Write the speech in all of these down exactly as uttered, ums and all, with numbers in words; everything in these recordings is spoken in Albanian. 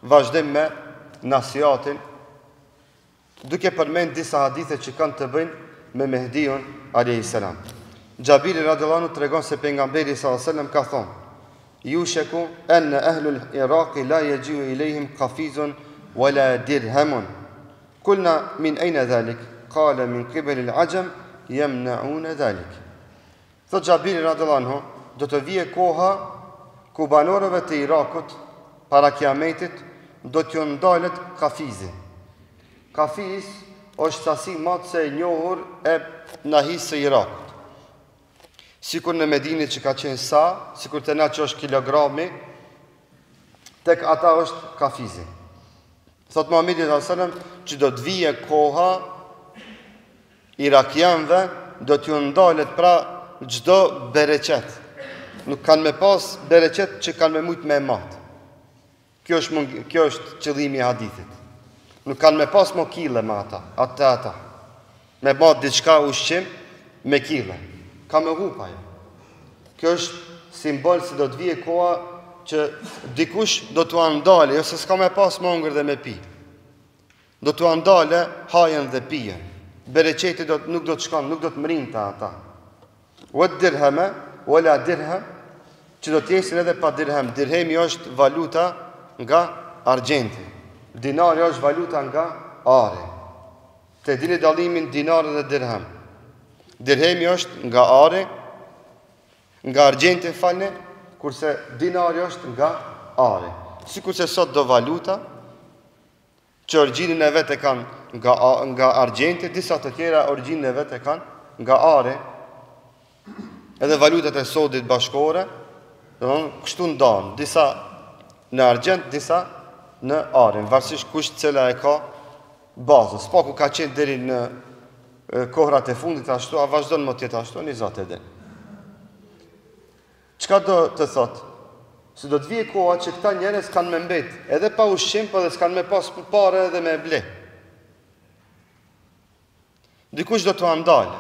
vazhdim me nasihatin, duke përmend disa hadithe që kanë të bëjnë me Mehdiun alayhis salam. Xhabiri radhiyallahu anhu tregon se pejgamberi sallallahu alaihi wasallam ka thonë: "Yushaku an ahlul Iraq la yaji'u ilayhim qafizun wala dirhamun." Kulna min ayna dhalik? Qala min qibal al-ajam yamna'una dhalik. Thot Xhabiri radhiyallahu anhu, do të vije koha ku banorëve të Irakut para kiametit do t'ju ndalet kafizi. Kafiz është sasi matëse e njohur e nahisë së Irakut. Sikur në Medinë që ka qenë sa, sikur të na që është kilogrami, tek ata është kafizi. Thot Muhamedi sallallahu alaihi wasallam që do të vije koha irakianëve do t'ju ndalet pra çdo bereqet. Nuk kanë me pas bereqet që kanë me mujt me mat. Kjo është kjo është qëllimi i hadithit. Nuk kanë me pas mo kile me ata, ata ata. Me mat diçka ushqim me kile. Ka me hupa jo. Kjo është simbol se do të vije koha që dikush do t'u andale, jo se s'ka me pas më hungër dhe me pi. Do t'u andale hajen dhe pijen. Bereqeti do, nuk do të shkon, nuk do të mrinte ata. Wa dirhama wala dirham, që do t'jesin edhe pa dirhem. Dirhemi është valuta nga argjenti. Dinari është valuta nga ari. Te dini dallimin dinar dhe dirhem. Dirhemi është nga ari, nga argjenti falni, kurse dinari është nga ari. Sikurse sot do valuta që origjinën e vet e kanë nga nga argjenti, disa të tjera origjinën e vet e kanë nga ari. Edhe valutat e sodit bashkore, domthonë kështu ndahen, disa në argjent, disa në arin, varësisht kush cila e ka bazën. Spaku ka qenë deri në kohrat e fundit ashtu, a vazhdon më tjetë ashtu, një zot e din. Çka do të thotë? Se do të vije koha që këta njerëz kanë me mbet, edhe pa ushqim, po dhe s'kanë me pas parë edhe me ble. Dikush do t'u ndalë.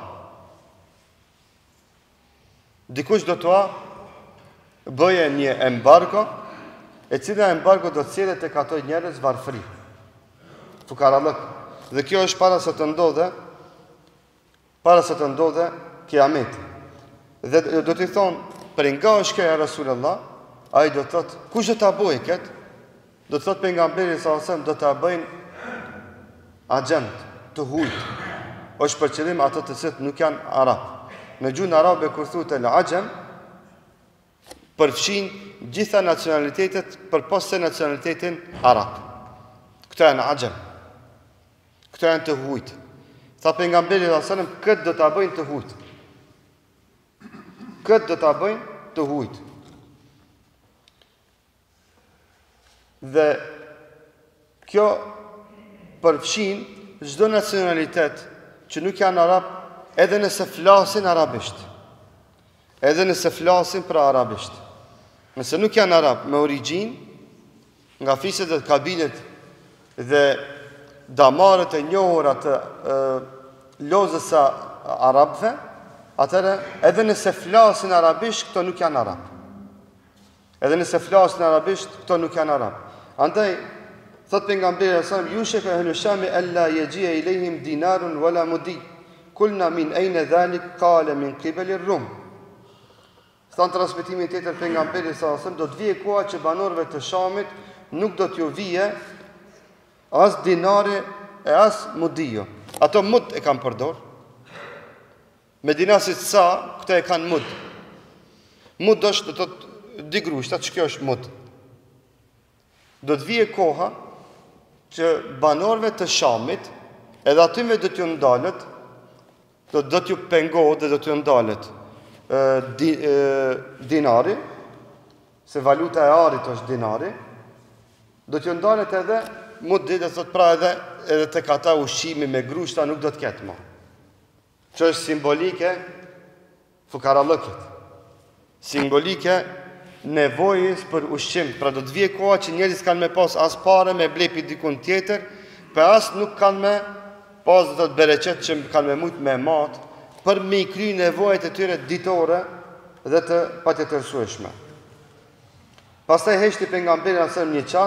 Dikush do t'u bëje një embargo, e cila embargo do të cilët tek ato njerëz varfëri. Fukarallëk. Dhe kjo është para se të ndodhe, para se të ndodhe kiameti. Dhe do t'i thonë, për nga është kjo ja Rasulullah, ai do të thotë, kush do ta bëjë këtë? Do të thotë pejgamberi sallallahu alajhi wasallam do ta bëjnë agent të hujt. Është për qëllim ato të cilët nuk janë arab. Në gjuhën arabe kur thuhet al-ajam, përfshin gjitha nacionalitetet përpos se nacionalitetin arab. Këto janë ajam. Këto janë të hujt. Tha pejgamberi sallallahu alajhi wasallam, këtë do ta bëjnë të hujt. Këtë do ta bëjnë të hujt. Dhe kjo përfshin çdo nacionalitet që nuk janë arab, edhe nëse flasin arabisht. Edhe nëse flasin për arabisht. Nëse nuk janë arab me origjinë, nga fiset dhe kabilet dhe damarët e njohura të lozës së arabëve, atëherë edhe nëse flasin arabisht, këto nuk janë arab. Edhe nëse flasin arabisht, këto nuk janë arab. Andaj, thot pejgamberi sa yushek ahlu sham alla yaji'a ilayhim dinarun wala mudi. Kulna min ayna dhalik qala min qibal ar-rum. Thon transmetimin tjetër pejgamberi sa do të vijë koha që banorëve të Shamit nuk do t'ju vije as dinari e as mudio. Ato mud e kanë përdor. Medinasit sa, këta e kanë mud. Mud është do të thotë di grushta, që kjo është mud. Do të vije koha që banorëve të Shamit, edhe atyve do t'ju ndalet, do, do t'ju pengohet dhe do t'ju ndalet e, di, e, dinari, se valuta e arit është dinari, do t'ju ndalet edhe mudi, dhe thot pra edhe, edhe të kata ushqimi me grushta nuk do t'ketë ma. Që është simbolike fukarallëkit. Simbolike nevojës për ushqim. Pra do të vije koha që njerëzit kanë me pas as pare me blepi dikun tjetër, për as nuk kanë me pas dhe të bereqet që kanë me mujt me mat, për me i kry nevojët e tyre ditore dhe të patjetërsueshme. Pastaj heshti pejgamberi asëm një qast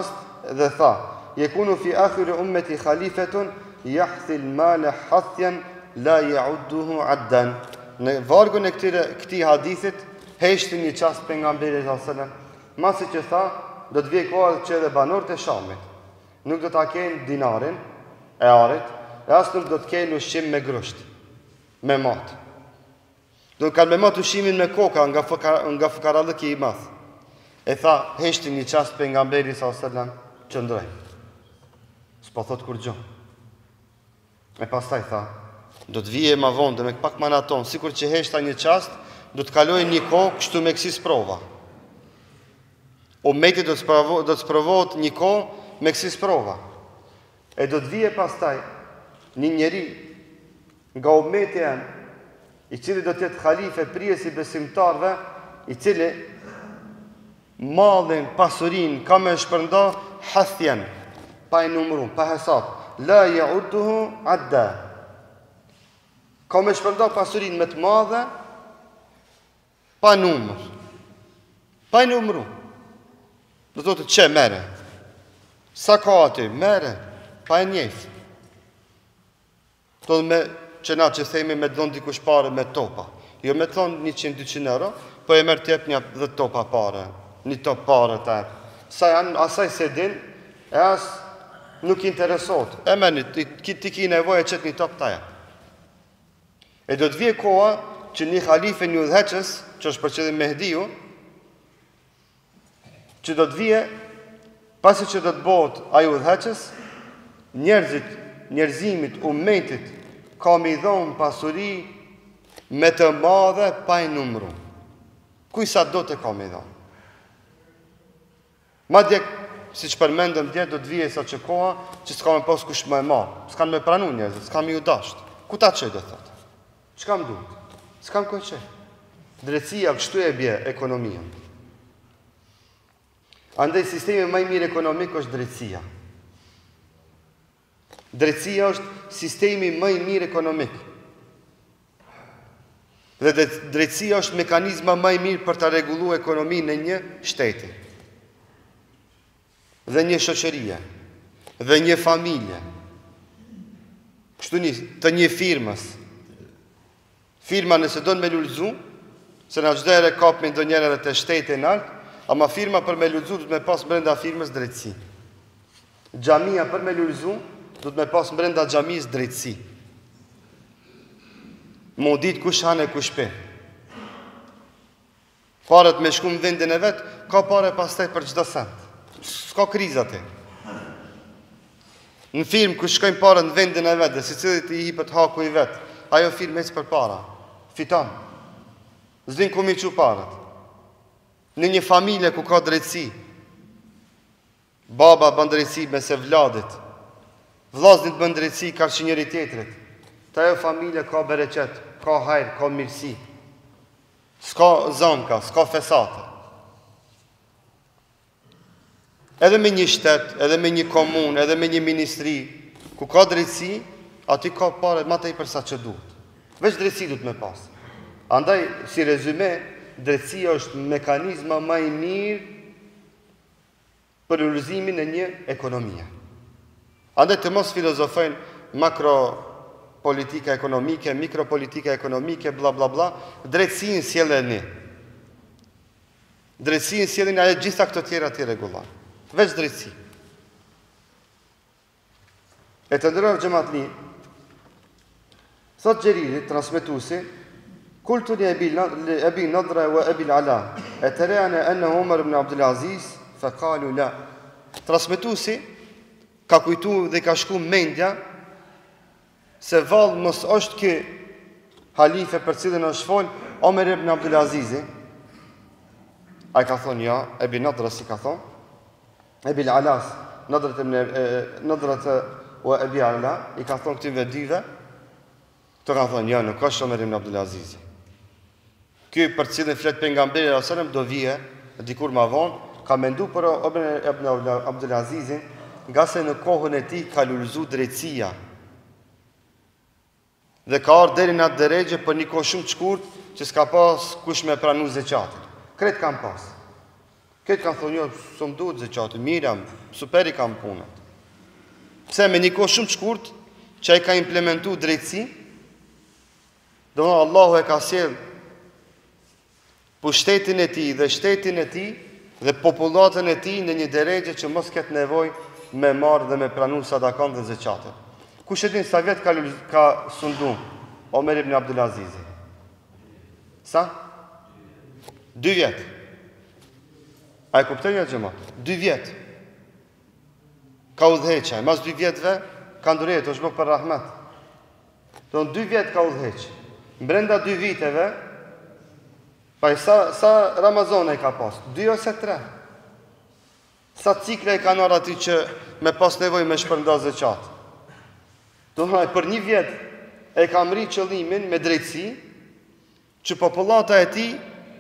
dhe tha, "Yekunu fi akhir ummati khalifetun yahthil mala hathyan la ya'udduhu addan." Në vargun e këtij hadithit heshti një çast pejgamberit sallallahu alajhi wasallam, masi që tha, do të vijë koha që edhe banorët e Shamit nuk do ta kenë dinarin e arit, e as nuk do të kenë ushqim me grusht, me mat. Do të kanë me mat ushqimin me koka nga fukara, nga fukarallëki i madh. E tha, heshti një çast pejgamberit sallallahu alajhi wasallam, qëndroi. S'po thot kur gjë. E pastaj tha, do të vije ma vonë, me pak ma naton, sikur që heshta një çast, do të kaloj një kohë kështu me kësi sprova. Ummeti do të sprovohet një kohë me kësi sprova. E do të vije pastaj një njeri nga ummeti jam, i cili do të jetë halife prijesi besimtarve, i cili mallin, pasurin, ka me shpërnda hathjen, pa i numru, pa hesab, la ya'udduhu adda. Ka me shpërnda pasurin me të madhe, pa numër, pa i numru. Do të të që mere, sa ka aty, mere, pa e njef. Do të me, që na që themi me dhënë dikush pare me topa, jo me thonë një qind dyqind euro, po e merë tjep një dhe topa pare, një top pare të e. Sa janë, asaj se din, e as nuk interesot. E me një, ti, ti ki nevoj e qëtë një top të e. E do të vje koha që një halife një udheqës, që është përqedhin Mehdiu, që do të vje, pasi që do të bëhet ai udheqës, njerëzit, njerëzimit, ummetit, ka me i dhonë pasuri me të madhe pa i numru. Kuj sa do të ka me i dhonë. Ma djek, si që përmendëm djetë, do të vje sa që koha, që s'ka me pas kush më e marë, s'ka me pranu njerëzit, s'ka me ju dashtë. Ku ta qëj do të thotë? Qëka më duhet? S'ka më kënë qëj. Drejtësia kështu e bje ekonomia. Andaj sistemi më i mirë ekonomik është drejtësia. Drejtësia është sistemi më i mirë ekonomik. Dhe drejtësia është mekanizma më i mirë për të rregulluar ekonominë në një shteti. Dhe një shoqërie, dhe një familje. Kështu një, të një firmës. Firma nëse do në me lullzu, se në çdo herë kap me ndonjëherë edhe të shteti në altë, ama firma për me lullzu du të me pas brenda firmës drejtësi. Xhamia për me lullzu du të me pas brenda xhamisë drejtësi. Mu ditë kush hanë e kush pe. Parët me shku në vendin e vetë, ka pare pastaj për çdo sent. S'ka krizat e. Në firmë kush shkojnë parët në vendin e vetë, dhe si cilit i hipët haku i vetë, ajo firmë ecë për para. Fiton. Zdin ku mi që parët. Në një familje ku ka drejtësi, baba bën drejtësi me se vladit, vllaznit bën drejtësi ka që njëri tjetrit, të ajo familje ka bereqet, ka hajrë, ka mirësi, s'ka zanka, s'ka fesate. Edhe me një shtet, edhe me një komun, edhe me një ministri, ku ka drejtësi, ati ka pare ma të i përsa që duhet. Veç drejtësi du të me pas. Andaj, si rezume, drejtësia është mekanizma më i mirë për ulëzimin e një ekonomie. Andaj të mos filozofojnë makropolitika ekonomike, mikropolitika ekonomike, bla bla bla, drejtësinë sjellën ne. Drejtësinë sjellin ajo gjitha këto tjera të rregullar. Veç drejtësi. E të ndërër xhamatli, thot Xheriri, transmetuesi, قلت لأبي لأبي نضرة وأبي العلاء أتران أنه عمر بن عبد العزيز فقالوا لا. Transmetuesi ka kujtu dhe ka shku mendja se vallë mos është ky halife për cilën është fol Omer ibn Abdul Azizi. Ai ka thonë ja, Ebi Nadra si ka thonë, Ebi Alas, Nadrat ibn Nadrat wa Ebi Ala, i ka thonë këtyve dyve, këto ka thonë ja, nuk është Omer ibn Abdul Azizi. Ky për cilën flet pejgamberi sallallahu alajhi wasallam do vije dikur më vonë, ka mendu për Omer ibn Abdul Azizin, nga se në kohën e tij ka lulzu drejtësia. Dhe ka ardhur deri në atë drejtë për një kohë shumë të shkurtë që s'ka pas kush me pranu zeqatin. Kret kanë pas. Këtë kanë thonë, jo, së më duhet zeqati, miram, super i kam punët. Pse me një kohë shumë shkurt, që ai ka implementu drejtësi, do në Allahu e ka sjell pushtetin e tij dhe shtetin e tij dhe popullatën e tij në një drejtë që mos ketë nevojë me marrë dhe me pranu sadakan dhe zeqate. Kush e din sa vjet ka, ka sundu Omer ibn Abdulaziz? Sa? Dy vjet. A e kuptoj një gjëma? Dy vjet. Ka udhëheqja, mas dy vjetëve ka ndërjet, është bërë për rahmet. Do në dy vjetë ka udhëheq. Brenda dy viteve, pa i sa, sa Ramazane i ka pas? Dy ose tre. Sa cikle i ka nërë ati që me pas nevoj me shpërnda zeqat. Do në për një vjetë e ka mri qëllimin me drejtësi, që populata e ti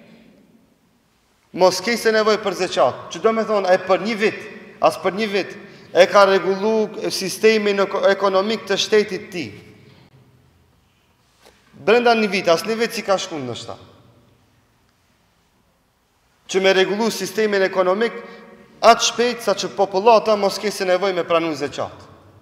mos kese nevoj për zeqat. Që do me thonë, e për një vit, as për një vit, e ka regullu sistemin ekonomik të shtetit ti. Brenda një vit, as një vit si ka shkun në shta. Që me regullu sistemin ekonomik, atë shpejt sa që populata mos kese nevoj me pranu zeqat.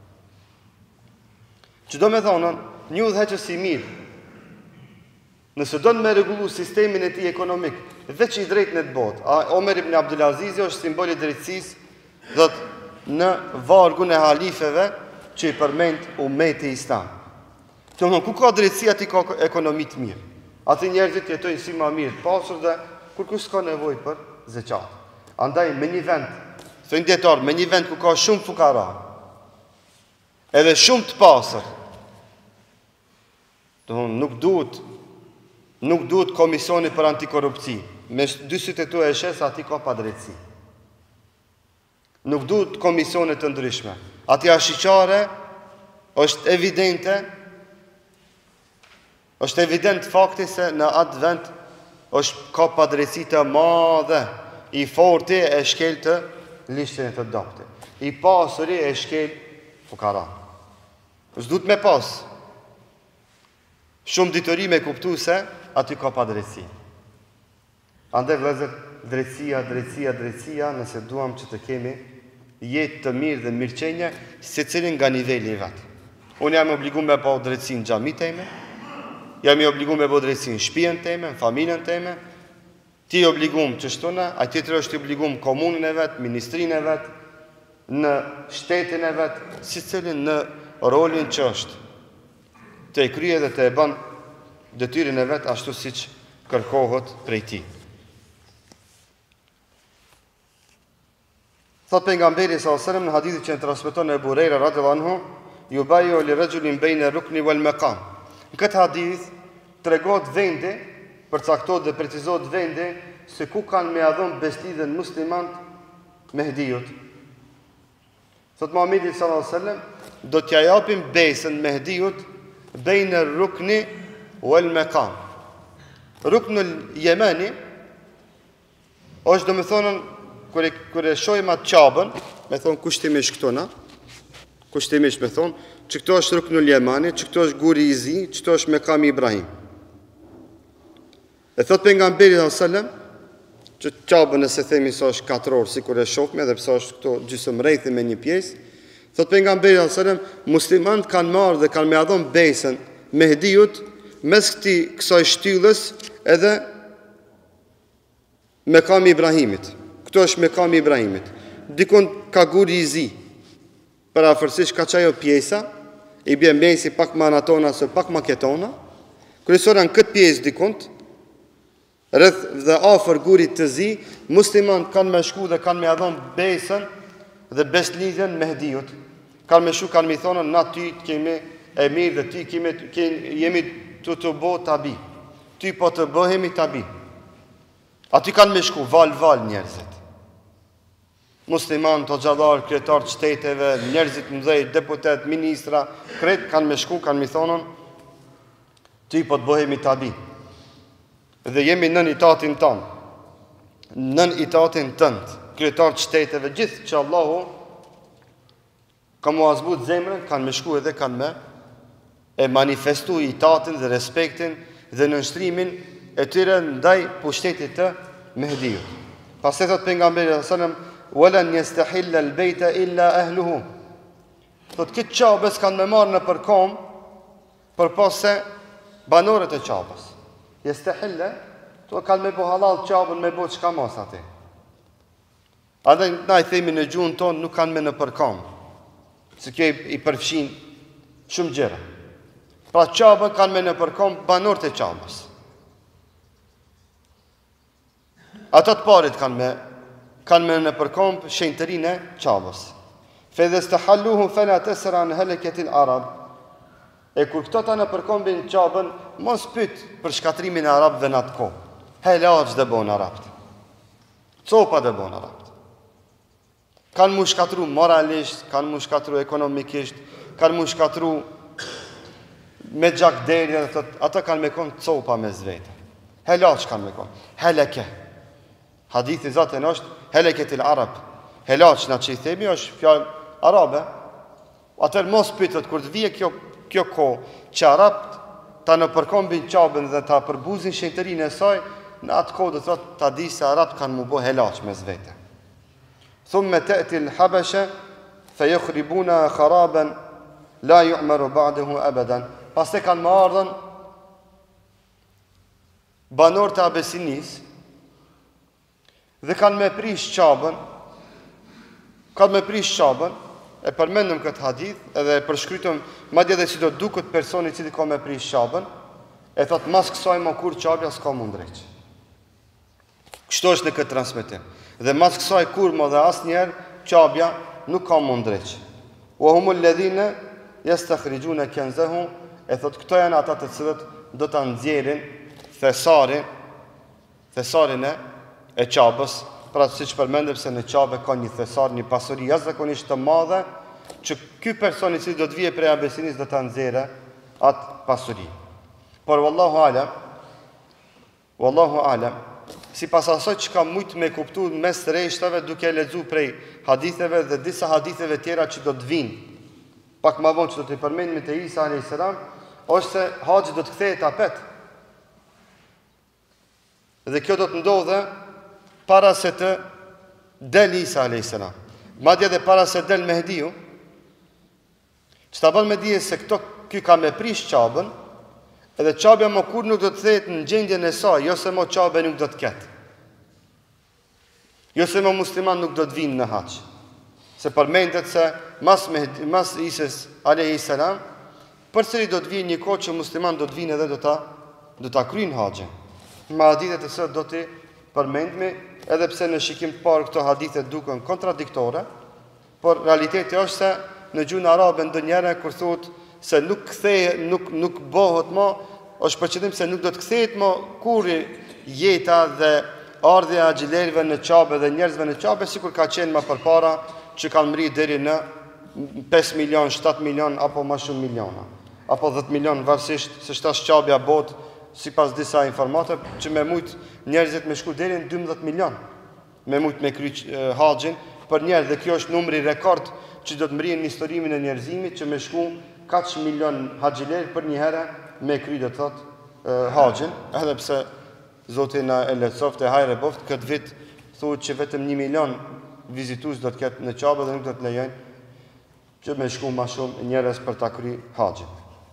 Që do me thonën, një udhëheqës i mirë, nëse do në me regullu sistemin e ti ekonomik, veç i drejt në të botë, a Omer ibn Abdulaziz është simboli drejtësis, dhe në vargun e halifeve që i përmend umeti islam. Të në ku ka drejtësia ti ka ekonomi të mirë. Ati njerëzit jetojnë si ma mirë të pasur dhe kur kus ka nevoj për zeqat. Andaj me një vend, thënë djetarë, me një vend ku ka shumë fukara, edhe shumë të pasur, të në nuk duhet, nuk duhet komisioni për antikorupci. Me dy sytë e tu e shes, ati ka pa drejtësi. Nuk duhet komisionet të ndryshme. Ati ashiqare është evidente, është evident fakti se në atë vend është ka padrejtësi të madhe, i forti e shkel të lishtën e të dopte. I pasuri e shkel fukara. Së duhet me pas. Shumë ditëri me kuptu se aty ka padrejtësi. Ande vlezër, drejtësia, drejtësia, drejtësia, nëse duham që të kemi jetë të mirë dhe mirëqenje, se cilin nga nivelli i vetë. Unë jam obligu me po drejtësi në gjami teme, jam i obligu me po drejtësi në shpijen teme, në familjen teme, ti i obligu më qështuna, a tjetër është i obligu më komunën e vetë, ministrinë e vetë, në shtetin e vetë, si cilin në rolin që është, të e krye dhe të e ban detyrin e vetë, ashtu si që kërkohët prej ti. Thot pejgamberi sallallahu alajhi wasallam në hadithin që e transmeton Ebu Hurajra radhiyallahu anhu, yubayyu li rajulin bayna rukni wal maqam. Në këtë hadith tregohet vendi, përcaktohet dhe precizohet vendi se ku kanë me adhon beslidhen muslimanët Mehdiut. Thot Muhamedi sallallahu alajhi wasallam, do t'ja japim besën Mehdiut bayna rukni wal maqam. Ruknul Yemani është do me thonën Kër e, kër e shojmë atë qabën, me thonë kushtimisht këtona, kushtimisht me thonë, që këto është ruknul Yemani, që këto është guri i zi, që këto është Mekami Ibrahim. E thot pejgamberi sallallahu alajhi wasallam, që qabën nëse themi sa është katër orë, si kur e shofme, dhe pësa është këto gjysëm rejthi me një pjesë, thot pejgamberi sallallahu alajhi wasallam, muslimant kanë marrë dhe kanë me adhon besën Mehdiut, mes këti kësaj shtyllës edhe Mekami Ibrahimit. Këto është Mekami Ibrahimit. Dikon ka guri i zi, për afërsisht ka qajo pjesa, i bje mesi pak ma anatona, së pak ma ketona, kërësora në këtë pjesë dikont, rrëth dhe afër gurit të zi, musliman kanë me shku dhe kanë me adhon besën dhe beslidhen Mehdiut. Kanë me shku, kanë me thonë, na ty kemi e mirë dhe ty kemi, kemi, jemi të të bo tabi. Ty po të bëhemi tabi. Aty kanë me shku, val-val njerëzit. Musliman, të gjallar, kretar të shteteve, njerëzit mëdhej, deputet, ministra, kretë kanë me shku, kanë me thonën, ty po të bëhemi tabi. Dhe jemi nën itatin tanë, nën itatin tëndë, kretar të shteteve, gjithë që Allahu ka mu azbut zemrën, kanë me shku edhe kanë me e manifestu itatin dhe respektin dhe nënshtrimin e tyre ndaj pushtetit të Mehdiut. Pastaj thot pejgamberi sallallahu alajhi wasallam, "Walan yastahilla al-bayta illa ahluhu." Thot këtë qabës kanë me marrë në përkom, për pas se banorët e qabës. Yastahilla, to kanë me bo halal qabën, me bo çka mos atë. A dhe na i themi në gjuhën tonë nuk kanë me në përkom, se kjo i përfshin shumë gjëra. Pra qabën kanë me në përkom banorët e qabës. Ata të parit kanë me, kanë me në përkom shenjtërinë e qabës. Fe dhe stahalluhu fela tesra në heleketil arab. E kur këto ta në përkombin qabën, mos pyt për shkatrimin e arabëve në atë kohë. Helaq dhe bon arabët. Copa dhe bon arabët. Kanë mu shkatru moralisht, kanë mu shkatru ekonomikisht, kanë mu shkatru me gjak deri, ata kanë me konë copa me zvete. Helaq kanë me konë. Heleke. Hadithi zatën është heleketil arab. Helaq në që i themi është fjallë arabe. Atër mos pytët kur të vije kjo, kjo ko që arabët ta në përkombin qabën dhe ta përbuzin shenjtërinë e saj, në atë kohë dhe të thotë ta di se arabët kanë mu bo helaq me zvete. Thumë me te'ti l'habeshe, fe jukhribuna kharaben, la ju'meru ba'dehu abadan. Pas të kanë më ardhen banor të Abesinis dhe kanë me prish qabën, kanë me prish qabën, e përmendëm këtë hadith, edhe e përshkrytëm, madje dhe si do duket personi cili ka me prish qabën, e thot mas kësaj më kur qabja s'ka mundreq. Kështu është në këtë transmetim. Dhe mas kësaj kur më dhe asë njerë, qabja nuk ka mundreq. Wa humul ledhine, jes të khrigjun e kenzehu, e thot këto janë ata të cilët do të nxjerrin thesarin, thesarin e, e qabës, pra si që përmendëm se në qabë ka një thesar, një pasuri jashtëzakonisht të madhe, që ky personi që do të vije prej Abesinis do të nxjerrë atë pasuri. Por wallahu alem, wallahu alem, si pas asoj që ka mujtë me kuptu mes rreshtave duke lexu prej haditheve dhe disa haditheve tjera që do të vinë, pak ma vonë që do të i përmendim te Isa alayhis salam, është se haxhi do të kthehet apet. Dhe kjo do të ndodhe para se të del Isa alayhis salam. Madje edhe para se del Mehdiu, që ta bën me dije se këto ky ka me prish qabën, edhe qabja më kur nuk do të kthehet në gjendjen e saj, jo se më qabe nuk do të ketë. Jo se më musliman nuk do të vinë në haç. Se përmendet se mas, mas Isës alayhis salam, përsëri do të vijë një kohë që musliman do të vinë edhe do ta do ta kryjnë haxhin. Me hadithe të sot do të përmendmi, edhe pse në shikim të parë këto hadithe duken kontradiktore, por realiteti është se në gjuhën arabe ndonjëherë kur thotë se nuk kthehet, nuk nuk bëhet më, është për qëllim se nuk do të kthehet më kurrë jeta dhe ardhja e xhilerëve në Qabe dhe njerëzve në Qabe sikur ka qenë më përpara, që kanë mri deri në pesë milion, shtatë milion apo më shumë miliona, apo dhjetë milion, varësisht se shtash Qabja bot, sipas disa informate, që me mujt njerëzit me shku deri në dymbëdhjetë milion, me mujt me kry haxhin për njerëz, dhe kjo është numri rekord që do të mrihen në historimin e njerëzimit, që me shku katër milion haxhiler për një herë me kry do të thotë haxhin, edhe pse Zoti na e lehtësoft e hajre boft, këtë vit thuhet që vetëm një milion vizitues do të ketë në Qabe dhe nuk do të lejojnë që me shku më shumë njerëz për ta kry haxhin.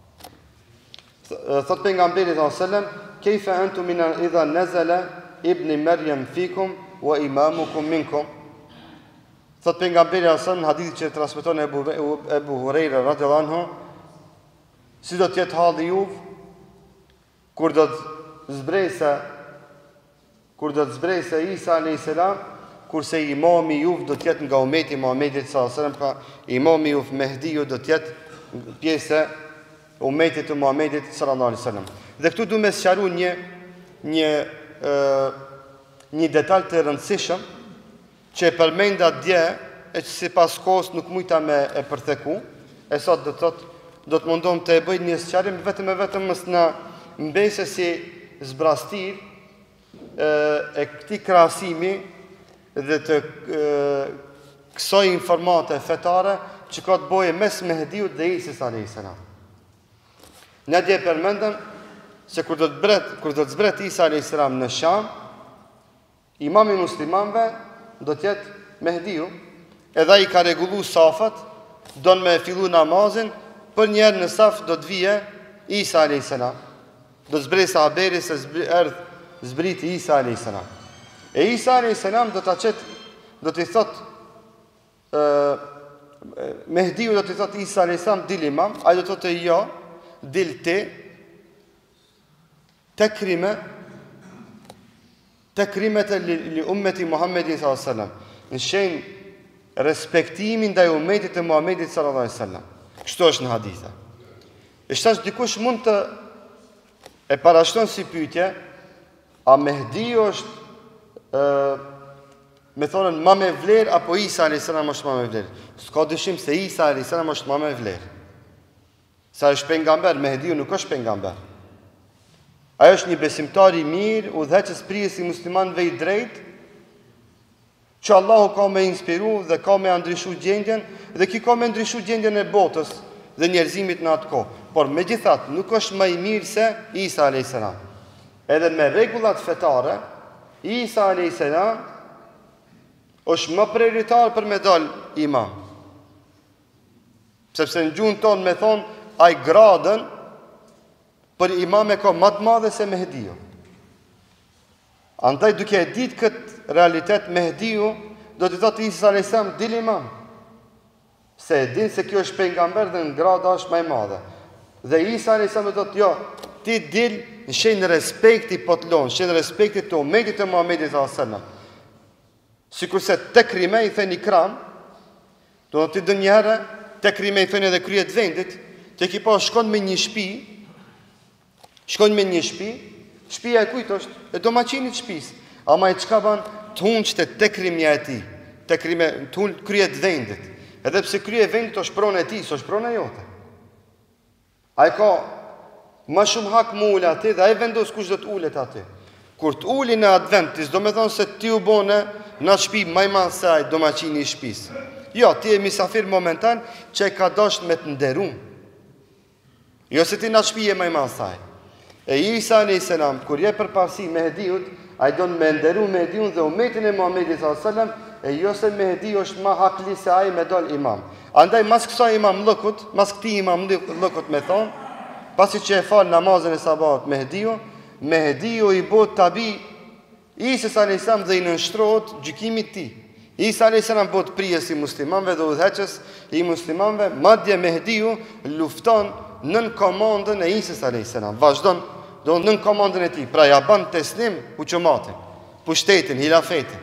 Thot pejgamberi sallallahu alajhi wasallam, "Kayfa antum min idha nazala ibn Maryam fikum wa imamukum minkum." Thot pejgamberi sallallahu alajhi wasallam, hadithi që transmeton Ebu Ebu Hurajra radhiyallahu anhu, si do të jetë halli juv kur do të zbrejse kur do të zbrejse Isa alayhis salam, kurse imami juv do të jetë nga umeti Muhamedit sallallahu alajhi wasallam, pa imami juv Mehdiu do të jetë pjesë e umetit të Muhamedit sallallahu alajhi wasallam. Dhe këtu du me sqaru një një ë një detaj të rëndësishëm që e përmenda dje, e që sipas kohës nuk mujta me e përtheku, e sot do të thotë do të mundom të e bëj një sqarim vetëm e vetëm mos na mbese si zbrastir e, e këtij krahasimi dhe të e, kësaj informate fetare që ka të bëjë mes Mehdiut dhe Isës alayhis salam. Ne dje përmendëm se kur do të bret, kur do të zbret Isa alayhis salam në Sham, imami muslimanve do tjetë Mehdiu, edhe ai ka rregullu safat, do në me fillu namazin, për njerë në saf do të vije Isa alayhis salam. Do të zbrej sahaberi se erdh zbriti Isa alayhis salam. E Isa alayhis salam do ta çet, do t'i thot ë Mehdiu do t'i thot Isa alayhis salam dil imam, ai do të thotë jo, dil ti tekrime tekrimet li, li ummeti Muhammedin sallallahu alaihi wasallam. Në shenjë respektimin ndaj ummetit të Muhammedit sallallahu alaihi wasallam. Kështu është në hadithe. E shtash dikush mund të e parashton si pyetje, a Mehdiu është ë me thonën më me vlerë apo Isa alayhis salam është më me vlerë? S'ka dyshim se Isa alayhis salam është më me vlerë. Sa është pejgamber, Mehdiu nuk është pejgamber. Ai është një besimtar i mirë, udhëheqës prijesi muslimanëve i drejtë, që Allahu ka me inspiru dhe ka me ndryshu gjendjen, dhe ki ka me ndryshu gjendjen e botës dhe njerëzimit në atë kohë. Por me gjithat, nuk është më i mirë se Isa alayhis salam. Edhe me rregullat fetare, Isa alayhis salam është më prioritar për me dal imam. Sepse në gjuhën tonë me thonë, ai gradën për imam e ka më të madhe se Mehdiu. Andaj duke e ditë këtë realitet Mehdiu, do të thotë Isa alayhis salam dil imam. Se e din se kjo është pejgamber dhe në grada është më e madhe. Dhe Isa alayhis salam do të thotë jo, ti dil në shenjë respekti po të lon, shenjë respekti të ummetit të Muhamedit sallallahu alaihi wasallam. Sikurse tekrime i thënë ikram, do të thotë një herë tekrime i thënë edhe kryet vendit, te ki pa shkon me një shtëpi, shkon me një shtëpi, shtëpia e kujt është? E domaçinit shtëpisë. Ama i çka ban të hunçte tekrimja e tij, tekrime të hun kryet vendit. Edhe pse krye vendit është pronë e tij, s'është pronë jote. Ai ka më shumë hak më ul aty dhe ai vendos kush do të ulet aty. Kur të uli në atë vend, ti s'do me thonë se ti u bone në atë shtëpi më i madh se ai domaçini i shtëpisë. Jo, ti je misafir momentan që e ka dashur me të nderu. Jo se ti në atë shtëpi je më i madh se ai. E Isa alayhis salam kur je përparësi Mehdiut, ai don me nderu Mehdiun dhe ummetin e Muhamedit sallallahu alaihi wasallam, e jo se Mehdiu është më hakli se ai me dal imam. Andaj mas kësaj imam lëkut, mas këtij imam lëkut me thon, pasi që e fal namazin e sabahut Mehdiu, Mehdiu i bot tabi Isa alayhis salam dhe i nënshtrohet gjykimit të tij. Isa alayhis salam bot prijesi muslimanëve dhe udhëheqës i muslimanëve, madje Mehdiu lufton nën komandën e Isa alayhis salam. Vazhdon do nën komandën e tij, pra ja bën teslim hukumatin, pushtetin, hilafetin.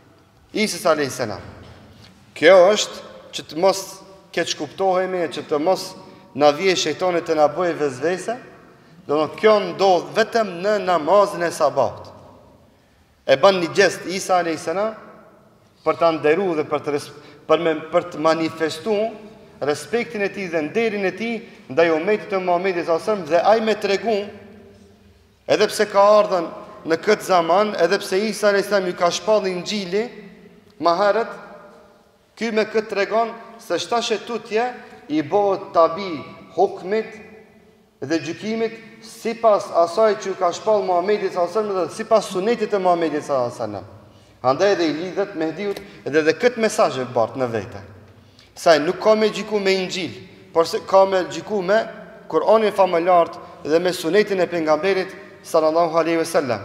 Isa alayhis salam. Kjo është që të mos keq kuptohemi, që të mos na vijë shejtani të na bëjë vezvese, do të kjo ndodh vetëm në namazin e sabahut. E bën një gest Isa alayhis salam për ta nderuar dhe për të për me, për të manifestuar respektin e tij dhe nderin e tij ndaj ummetit të Muhamedit sallallahu alaihi wasallam dhe ai me tregu, edhe pse ka ardhur në këtë zaman, edhe pse Isa alayhis salam ju ka shpallë Injili më herët, ky me këtë tregon se shtashe tutje i bëhet tabi hukmit dhe gjykimit sipas asaj që ka shpallë Muhamedi sallallahu alaihi wasallam dhe sipas sunetit të Muhamedit sallallahu alaihi wasallam. Andaj edhe i lidhet Mehdiut edhe dhe këtë mesazh e bart në vete. Sa nuk ka me gjiku me Injil, por se ka me gjiku me Kur'anin famëlart dhe me sunetin e pejgamberit sallallahu alaihi wasallam.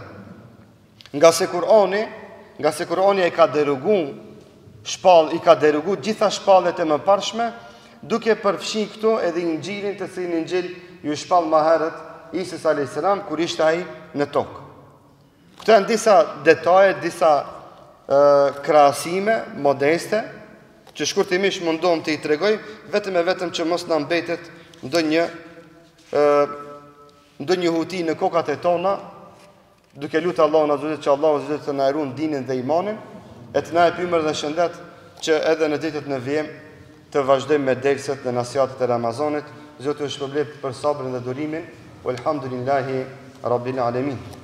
Nga se Kur'ani, nga se Kur'ani e ka derogu shpall, i ka derogu gjitha shpallet e mëparshme, duke përfshi këtu edhe Injilin të cilin Injil ju shpall më herët Isa alayhis salam kur ishte ai në tokë. Këto janë disa detaje, disa uh, krahasime modeste që shkurtimisht mundohem të i tregoj, vetëm e vetëm që mos na mbetet ndonjë uh, ndonjë huti në kokat e tona, duke lutur Allahun azza që Allahu azza të na ruan dinin dhe imanin, e të na jap ymër dhe shëndet që edhe në ditët në vijim të vazhdojmë me derset dhe nasihatet e Ramazanit. Zoti ju shpërblet për sabrin dhe durimin. Walhamdulillahi rabbil alamin.